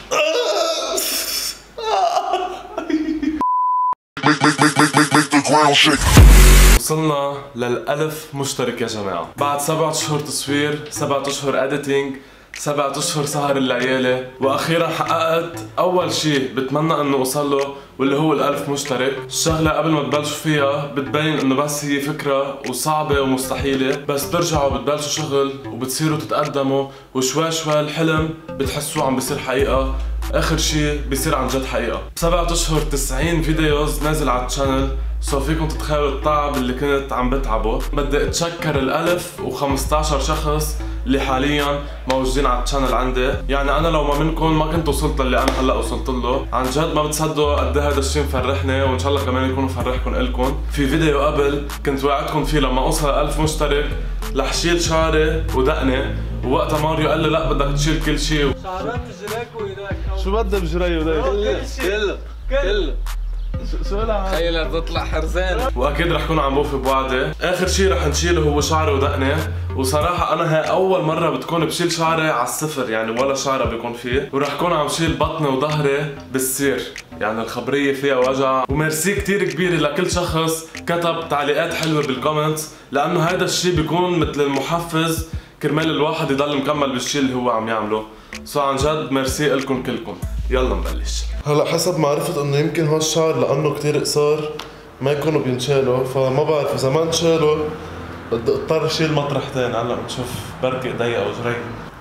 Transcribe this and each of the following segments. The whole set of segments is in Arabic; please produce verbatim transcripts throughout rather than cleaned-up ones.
وصلنا للألف مشترك يا جماعة. بعد سبعة أشهر تصوير، سبعة أشهر اديتنج، سبعة أشهر سهر الليالي، وأخيرا حققت أول شيء بتمنى إنه أوصل له واللي هو الألف مشترك. الشغلة قبل ما تبلشوا فيها بتبين إنه بس هي فكرة وصعبة ومستحيلة، بس بترجعوا بتبلشوا شغل وبتصيروا تتقدموا وشوي شوي الحلم بتحسوه عم بيصير حقيقة، آخر شيء بيصير عن جد حقيقة. بسبعة أشهر تسعين فيديوز نازل على الشانل، سو فيكم تتخيلوا التعب اللي كنت عم بتعبه. بدي اتشكر الألف وخمسطعش شخص اللي حاليا موجودين على الشانل عندي، يعني انا لو ما منكم ما كنت وصلت للي انا هلا وصلت له. عن جد ما بتصدقوا قد ايه هذا الشيء مفرحني، وان شاء الله كمان يكون مفرحكم الكم. في فيديو قبل كنت وعدتكم فيه لما اوصل ألف مشترك رح شيل شعري ودقني، ووقتها ماريو قال لي لا بدك تشيل كل شيء. شعرات بجريك وايدك. شو بدي بجري وداك؟ كله كله شو لها؟ تخيل تطلع حرزان. واكيد رح كون عم بوفي بوعدي. اخر شيء رح نشيله هو شعري ودقني، وصراحه انا هاي اول مره بتكون بشيل شعري على الصفر، يعني ولا شعره بيكون فيه، ورح كون عم شيل بطني وظهري بالسير، يعني الخبريه فيها وجع. وميرسي كثير كبيره لكل شخص كتب تعليقات حلوه بالكومنتس، لانه هذا الشيء بيكون مثل المحفز كرمال الواحد يضل مكمل بالشيء اللي هو عم يعمله. سو عن جد ميرسي لكم كلكم. يلا نبلش. هلا حسب ما عرفت انه يمكن هالشعر لانه كثير قصار ما يكونوا بينشالوا، فما بعرف اذا ما انشالوا بدي اضطر اشيل مطرحتين. هلا بنشوف بركي ايدي او جري.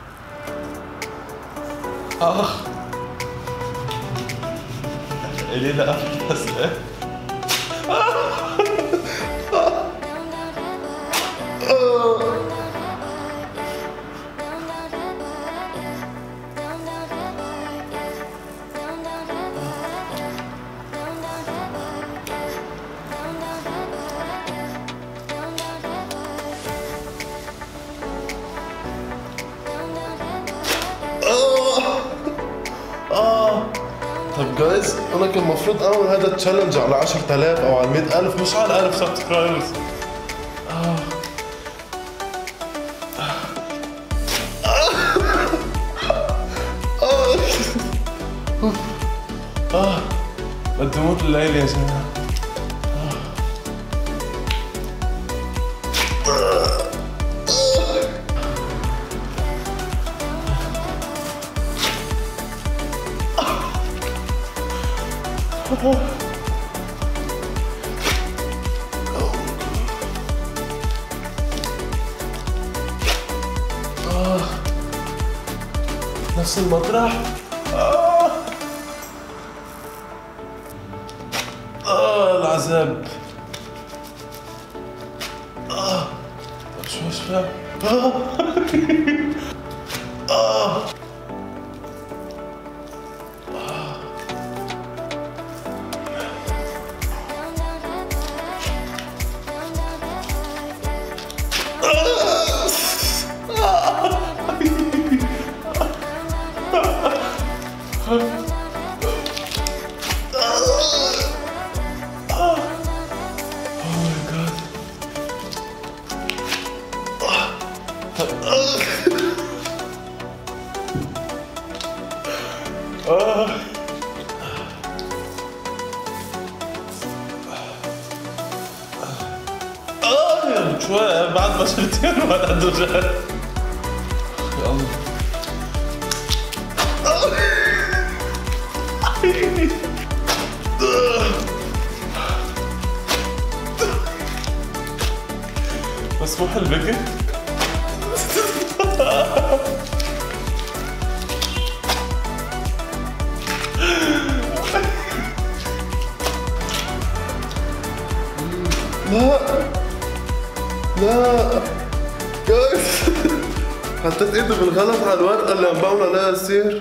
اخ الي لا بس ايه طيب جايز انا كان المفروض اعمل هذا التشالنج على عشرة آلاف او على مئة ألف، مش على ألف سبسكرايبرز. آه. آه. آه. بدي موت الليل يا جماعة. آه. نفس المطرح. آه. آه العذاب. آه. طب شو شو آه. آه. آه. آه يا شوي بعد ما شلتين ما عنده جهل. يا الله. مسموح البكي؟ لا لا جايز حطيت ايدي بالغلط على الورقة اللي عم بعمل عليها السير.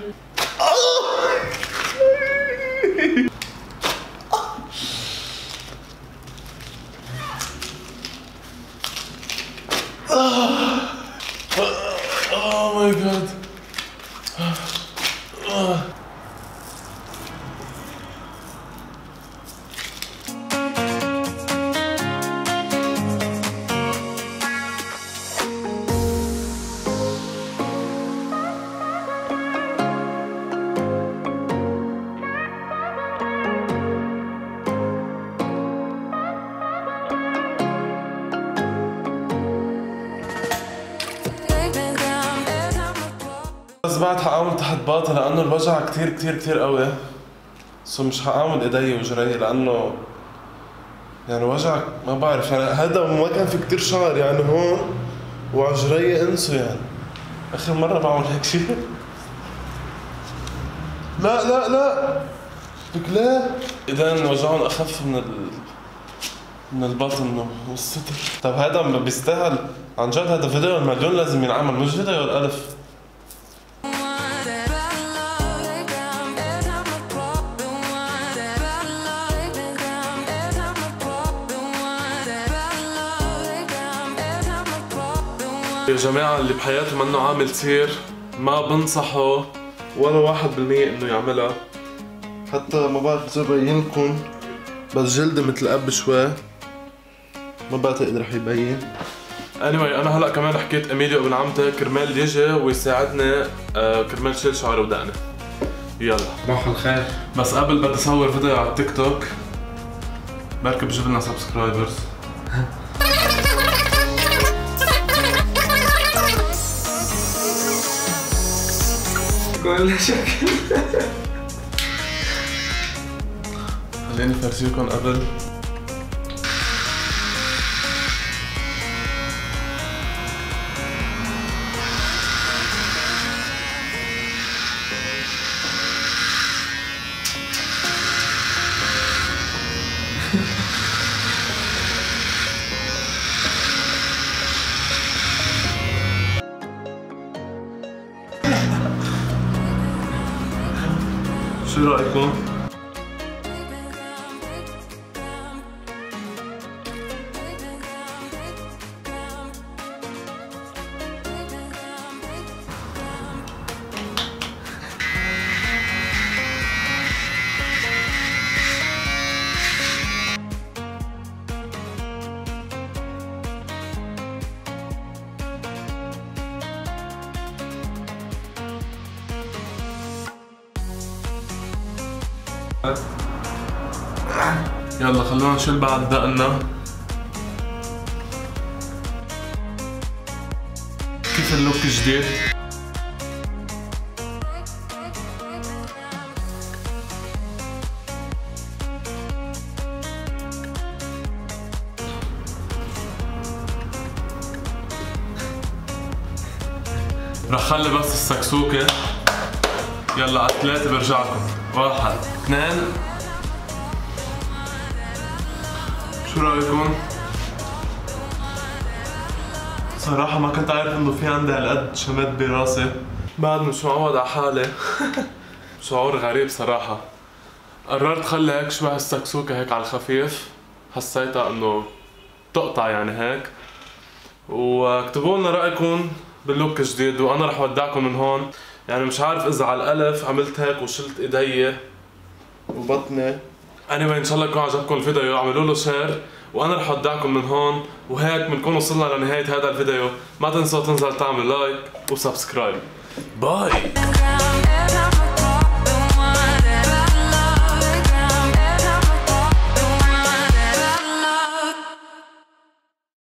Oh my god. بعد حقعمل تحت باطي لانه الوجع كتير كتير كتير قوي. سو مش حقعمل ايدي وجري لانه يعني وجع ما بعرف يعني هذا ما كان في كتير شعر يعني هون وعجري انسوا يعني. اخر مرة بعمل هيك شيء. لا لا لا لك لا ايدين وجعهم اخف من ال من البطن والصدر. طب هذا بيستاهل عن جد هذا فيديو المليون لازم ينعمل مش فيديو الالف. يا جماعة اللي بحياته منه عامل سير ما بنصحه ولا واحد بالمية انه يعملها. حتى ما بعرف اذا ببينكم بس جلدي مثل اب شوي ما بعتقد رح يبين. anyway انا هلا كمان حكيت اميليو ابن عمتي كرمال يجي ويساعدني آه كرمال شيل شعري ودقني. يلا صباح الخير. بس قبل بدي اصور فيديو على التيك توك بركي بجيب لنا سبسكرايبرز. كل شكل. خليني فرجيكم قبل. شو رأيكم؟ يلا خلونا نشيل بعد دقنا. كيف اللوك جديد؟ رح خلي بس السكسوكة. يلا على ثلاثة برجعكم. واحد اثنين. شو رأيكم؟ صراحة ما كنت عارف انه في عندي هالقد شمات براسي. بعد مش معود على حالي. شعور غريب صراحة. قررت خلي هيك شوي هالسكسوكة هيك على الخفيف. حسيتها انه تقطع يعني هيك. واكتبوا لنا رأيكم باللوك الجديد وانا رح ودعكم من هون. يعني مش عارف اذا على الالف عملت هيك وشلت ايدي وبطني. anyway ان شاء الله يكون عجبكم الفيديو، اعملوا له شير وانا رح اودعكم من هون. وهيك بنكون وصلنا لنهاية هذا الفيديو. ما تنسوا تنزل تعملوا لايك وسبسكرايب. باي.